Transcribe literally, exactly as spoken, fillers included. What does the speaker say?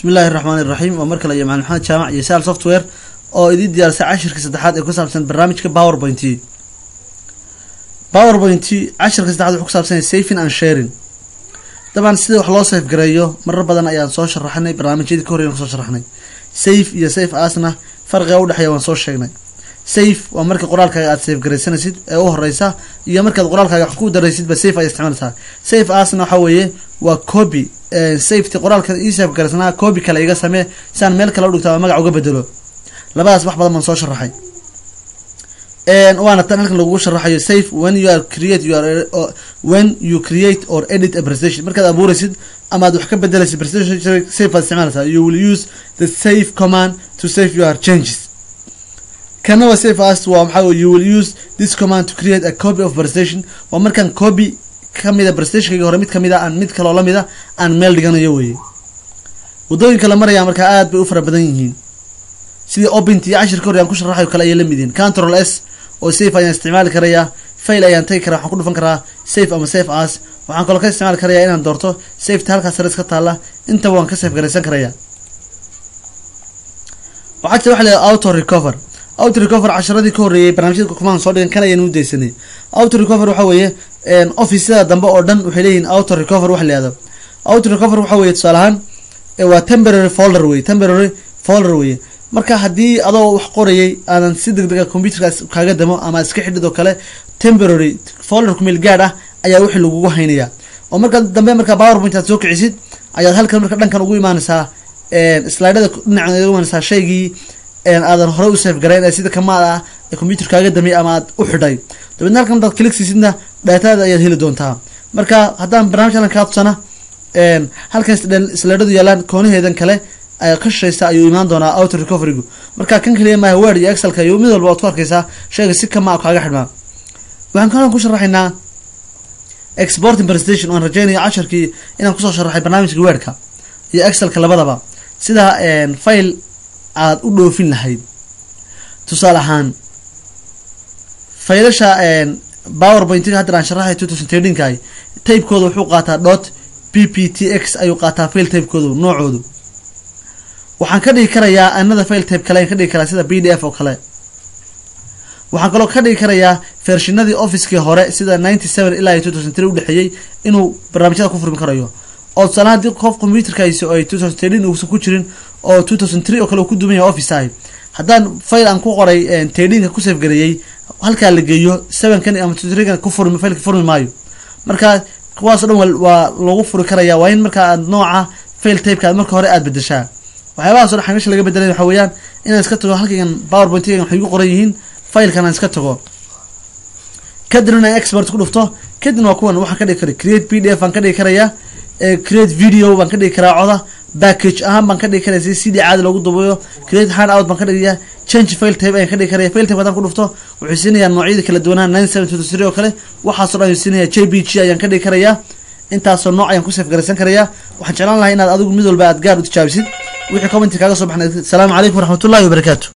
بسم الله الرحمن الرحيم ومركل يا معلم محمد جامع يسال سوفت وير oo idin diyaarsan cashirka saddexaad ee ku saabsan barnaamijka PowerPoint. PowerPoint cashirka saddexaad wuxuu ku saabsan saving and sharing. Dabcan sida wax loo save gareeyo marar badan ayaan soo sharaxnay barnaamijyada ka horreeyay soo sharaxnay. Save iyo save asna farqiga u dhaxeeya waan soo sheegnay. Save waa marka qoraalkaaga aad save gareysanaysid ee u horeysa iyo marka qoraalkaaga wax ku dareysid ba save ay isticmaalaysaa. Save asna waxa weeye waa copy safety qoraalka ii save gareysana copy kale iga samee saan meel kale u dhigto magac uga bedelo. labadaas wax badan man soo sharaxay een waana tan halkan lagu sharaxayo save when you are create you are uh, when you create or edit a presentation markaad abuuraysid ama aad wax ka bedelaysid presentation save as isticmaalaysaa you will use the save command to save your changes kana wa save as waa maxaa you will use this command to create a copy of presentation waa markan copy kamida presentation-ka hore mid kamida aan mid kale oo lamida aan meel dhiganayo weeye wadooyinka la maraya marka aad bay u fara badan yihiin sidii openty cashirka hore aan ku sharaxayo kala ay la midin control s oo save ayaan isticmaali karaya file ayaan tagi karaa waxaan ku dhufan karaa save ama save as waxaan kaloo ka isticmaali karaya inaan doorto save halkaas sare iska taala inta waan ka save gareysan karaya waxa jira waxa la auto recover auto recover casharadii ka horeeyay barnaamijyada command soo dhigan kana ayaan u deysanay auto recover waxa weeye een office-da dambe oo dhan waxay leeyihiin auto recover wax la yiraahdo auto recover waxa weeye tusaalahan ee waa temporary folder way temporary folder way marka hadii adoo wax qorayay aan si degdeg ah computerka kaaga damo ama iska xidhido kale temporary folder ku meel gaar ah ayaa wixii lagu haynaya oo marka dambe marka PowerPoint aad soo kicisid ayaad halkan marka dhankan ugu imaanaysaa ee slide-da dhinaca ugu imaanaysaa shaygii ee aadan hore u save gareyn sida kamaada ah ee computerka kaaga damay ama aad u xidhay dabadna halkan dad click siisidna data-da ayaad heli doontaa marka haddaan barnaamijkan ka tusana ee halkan slide-du yaalaan koonaheedan kale ay qashaysa ayuu imaan doonaa auto recovery marka kan kaliya ma word iyo excel ka iyo mid walba aad ku arkaysaa shayga si kama kaaga xidhmaa waxaan kaloo ku sharaxaynaa exporting presentation on rajaynaya casharkii inaan ku soo sharaxay barnaamijka word-ka iyo excel ka labadaba sida een file aad u dhoofin lahayd tusaale ahaan faylasha een PowerPoint ka hadda aan sharaxay twenty thirteen kay type-kooda wuxuu qaataa .pptx ayuu qaataa file type-kooda noocoodu waxaan ka dhigi karayaa another file type kale ka dhigi karaa sida P D F oo kale waxaan kaloo ka dhigi karayaa versionadii office-kii hore sida ninety-seven ilaa two thousand three u dhaxeeyay inuu barnaamijyada ku furmi karayo oo salaadii qof computerkiisa ay two thousand thirteen uu ku jirin oo two thousand three oo kale ku duman yahay office ay haddaan file aan ku qoray thirteen ka ku save gareeyay halka la geeyo seven kan ama two three kan ku furmi file furmi maayo marka kuwaas oo dhan waa lagu furi karayaa waa in marka aad nooca file type-ka marka hore aad bedeshaa waxyaabaha soo xameesha laga bedelay waxa weeyaan inaan iska tago halkan PowerPoint-ga waxay ugu qoran yihiin file-kan iska tago kadibna export ku dhufto kadibna waa kuwan waxa ka dhigi karaa create P D F aan ka dhigi karayaa ee create video baan ka dhigi karaa coda package ahaan baan ka dhigi karaa si C D caadi loogu duubayo create handout baan ka dhigayaa change file type ayaan ka dhigi karaa file type hadaan ku dhufto wuxuu siinayaa noocyada kala duwanaa ninety-seven two thousand three oo kale waxa soo dhan siinayaa J P G ayaan ka dhigi karayaa intaas oo nooc ayaan ku save gareysan karayaa waxaan jeclaan lahaa inaad adigu mid walba aad gaar u tijaabisid wixii comment kaaga soo baxnay. Assalamu alaykum warahmatullahi wabarakatuh.